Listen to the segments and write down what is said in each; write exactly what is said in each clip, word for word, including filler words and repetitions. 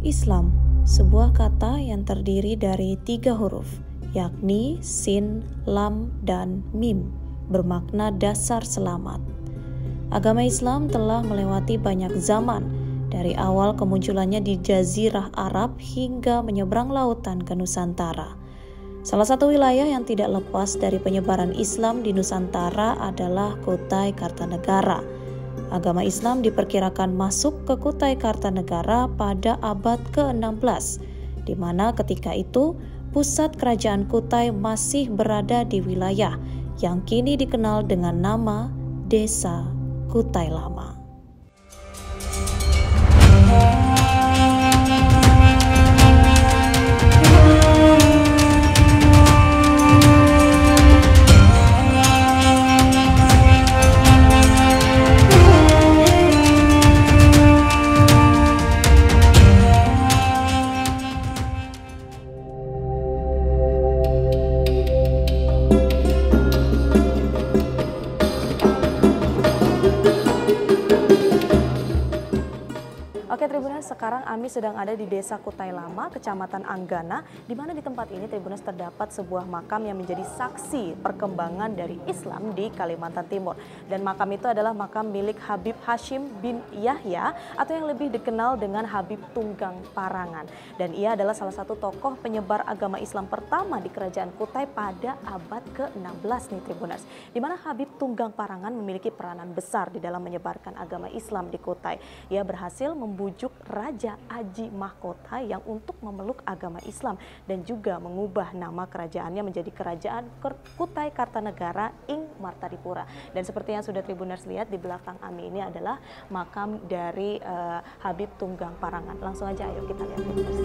Islam, sebuah kata yang terdiri dari tiga huruf, yakni sin, lam, dan mim, bermakna dasar selamat. Agama Islam telah melewati banyak zaman, dari awal kemunculannya di Jazirah Arab hingga menyeberang lautan ke Nusantara. Salah satu wilayah yang tidak lepas dari penyebaran Islam di Nusantara adalah Kutai Kartanegara. Agama Islam diperkirakan masuk ke Kutai Kartanegara pada abad ke enam belas, di mana ketika itu pusat kerajaan Kutai masih berada di wilayah yang kini dikenal dengan nama Desa Kutai Lama. Oke Tribuners, sekarang Ami sedang ada di Desa Kutai Lama, Kecamatan Anggana, di mana di tempat ini Tribuners terdapat sebuah makam yang menjadi saksi perkembangan dari Islam di Kalimantan Timur. Dan makam itu adalah makam milik Habib Hashim bin Yahya atau yang lebih dikenal dengan Habib Tunggang Parangan. Dan ia adalah salah satu tokoh penyebar agama Islam pertama di Kerajaan Kutai pada abad ke enam belas nih Tribuners. Di mana Habib Tunggang Parangan memiliki peranan besar di dalam menyebarkan agama Islam di Kutai. Ia berhasil membuat bujuk Raja Aji Mahkota yang untuk memeluk agama Islam dan juga mengubah nama kerajaannya menjadi Kerajaan Kutai Kartanegara ing Martadipura. Dan seperti yang sudah Tribuners lihat di belakang Ami ini adalah makam dari uh, Habib Tunggang Parangan. Langsung aja ayo kita lihat Tribuners.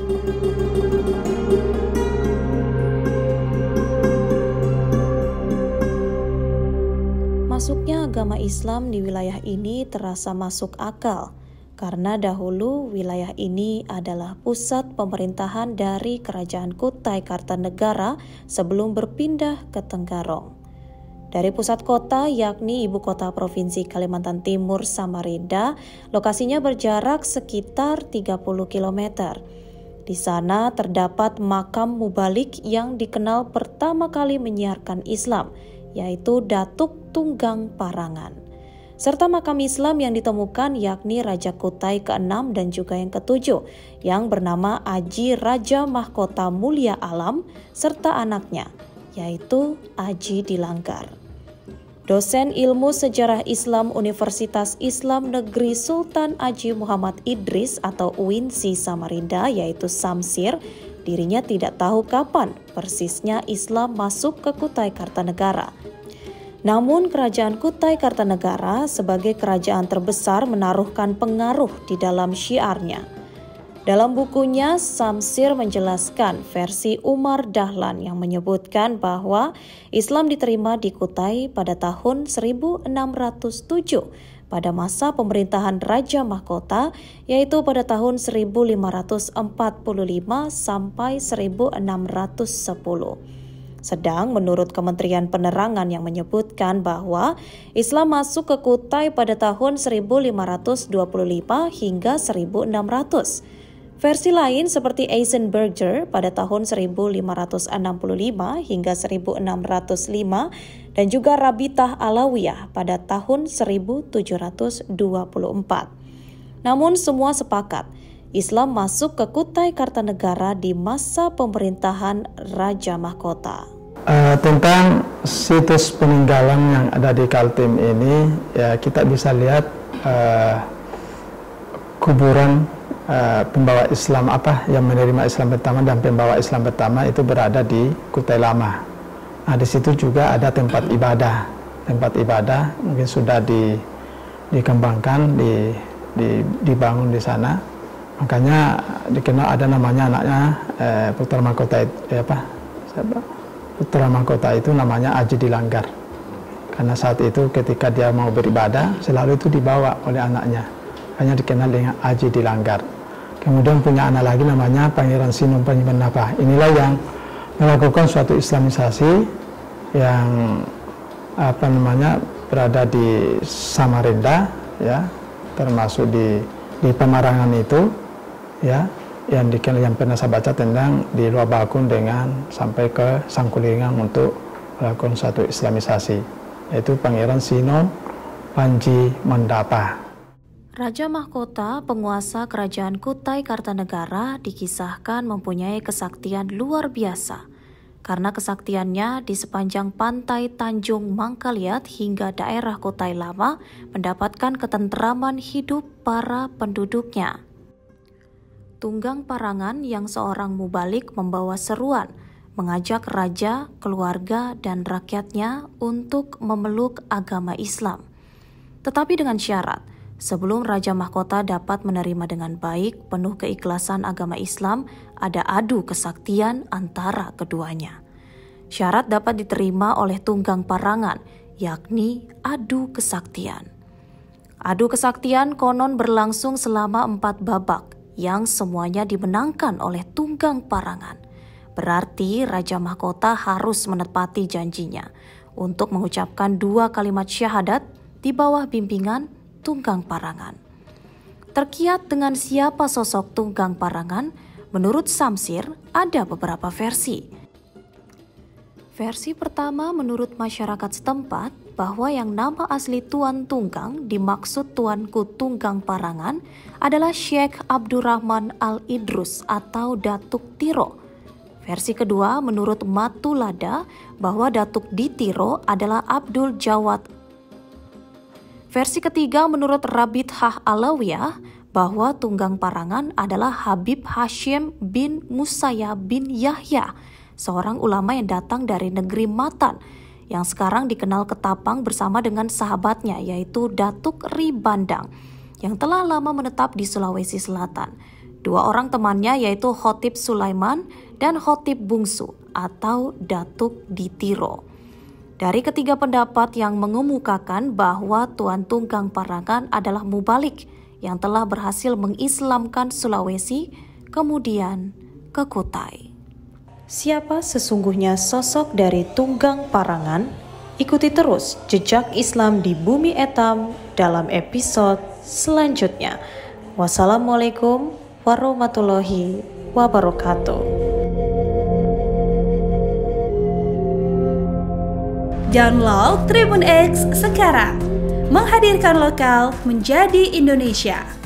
Masuknya agama Islam di wilayah ini terasa masuk akal. Karena dahulu wilayah ini adalah pusat pemerintahan dari Kerajaan Kutai Kartanegara sebelum berpindah ke Tenggarong. Dari pusat kota yakni ibu kota Provinsi Kalimantan Timur Samarinda, lokasinya berjarak sekitar tiga puluh kilometer. Di sana terdapat makam mubalik yang dikenal pertama kali menyiarkan Islam, yaitu Datuk Tunggang Parangan. Serta makam Islam yang ditemukan yakni Raja Kutai keenam dan juga yang ketujuh yang bernama Aji Raja Mahkota Mulia Alam serta anaknya yaitu Aji Dilanggar. Dosen Ilmu Sejarah Islam Universitas Islam Negeri Sultan Aji Muhammad Idris atau U I N S I Samarinda yaitu Samsir, dirinya tidak tahu kapan persisnya Islam masuk ke Kutai Kartanegara. Namun kerajaan Kutai Kartanegara sebagai kerajaan terbesar menaruhkan pengaruh di dalam syiarnya. Dalam bukunya, Samsir menjelaskan versi Umar Dahlan yang menyebutkan bahwa Islam diterima di Kutai pada tahun seribu enam ratus tujuh pada masa pemerintahan Raja Mahkota, yaitu pada tahun seribu lima ratus empat puluh lima sampai seribu enam ratus sepuluh. Sedang menurut Kementerian Penerangan yang menyebutkan bahwa Islam masuk ke Kutai pada tahun seribu lima ratus dua puluh lima hingga seribu enam ratus. Versi lain seperti Eisenberger pada tahun seribu lima ratus enam puluh lima hingga seribu enam ratus lima dan juga Rabitah Alawiyah pada tahun seribu tujuh ratus dua puluh empat. Namun semua sepakat Islam masuk ke Kutai Kartanegara di masa pemerintahan Raja Mahkota. Uh, tentang situs peninggalan yang ada di Kaltim ini, ya kita bisa lihat uh, kuburan uh, pembawa Islam apa yang menerima Islam pertama dan pembawa Islam pertama itu berada di Kutai Lama. Nah, di situ juga ada tempat ibadah, tempat ibadah mungkin sudah di, dikembangkan, di, di, dibangun di sana. Makanya dikenal ada namanya anaknya eh, Putra Mahkota eh, apa? Siapa? Putra Mahkota itu namanya Aji Dilanggar. Karena saat itu ketika dia mau beribadah selalu itu dibawa oleh anaknya. Hanya dikenal dengan Aji Dilanggar. Kemudian punya anak lagi namanya Pangeran Sinom Penyimpan Napa. Inilah yang melakukan suatu Islamisasi yang apa namanya berada di Samarinda, ya, termasuk di di Pemarangan itu. Ya, yang dikenal yang pernah saya baca tentang di Luar Bakun dengan sampai ke Sangkulingang untuk melakukan satu islamisasi, yaitu Pangeran Sino Panji Mandapa. Raja Mahkota, penguasa kerajaan Kutai Kartanegara, dikisahkan mempunyai kesaktian luar biasa karena kesaktiannya di sepanjang pantai Tanjung Mangkaliat hingga daerah Kutai Lama mendapatkan ketenteraman hidup para penduduknya. Tunggang Parangan yang seorang mubalik membawa seruan, mengajak raja, keluarga, dan rakyatnya untuk memeluk agama Islam. Tetapi dengan syarat, sebelum Raja Mahkota dapat menerima dengan baik penuh keikhlasan agama Islam, ada adu kesaktian antara keduanya. Syarat dapat diterima oleh Tunggang Parangan, yakni adu kesaktian. Adu kesaktian konon berlangsung selama empat babak, yang semuanya dimenangkan oleh Tunggang Parangan. Berarti Raja Mahkota harus menepati janjinya untuk mengucapkan dua kalimat syahadat di bawah bimbingan Tunggang Parangan. Terkiat dengan siapa sosok Tunggang Parangan, menurut Samsir ada beberapa versi. Versi pertama menurut masyarakat setempat bahwa yang nama asli Tuan Tunggang dimaksud Tuanku Tunggang Parangan adalah Syekh Abdurrahman Al-Idrus atau Datuk Tiro. Versi kedua menurut Matulada bahwa Datuk di Tiro adalah Abdul Jawad. Versi ketiga menurut Rabit Hah Alawiyah bahwa Tunggang Parangan adalah Habib Hashim bin Musaya bin Yahya, seorang ulama yang datang dari negeri Matan, yang sekarang dikenal Ketapang bersama dengan sahabatnya yaitu Datuk Ri Bandang, yang telah lama menetap di Sulawesi Selatan. Dua orang temannya yaitu Khotib Sulaiman dan Khotib Bungsu atau Datuk di Tiro. Dari ketiga pendapat yang mengemukakan bahwa Tuan Tunggang Parangan adalah mubalik yang telah berhasil mengislamkan Sulawesi, kemudian ke Kutai. Siapa sesungguhnya sosok dari Tunggang Parangan? Ikuti terus jejak Islam di Bumi Etam dalam episode selanjutnya. Wassalamualaikum warahmatullahi wabarakatuh. Download Tribun X sekarang, menghadirkan lokal menjadi Indonesia.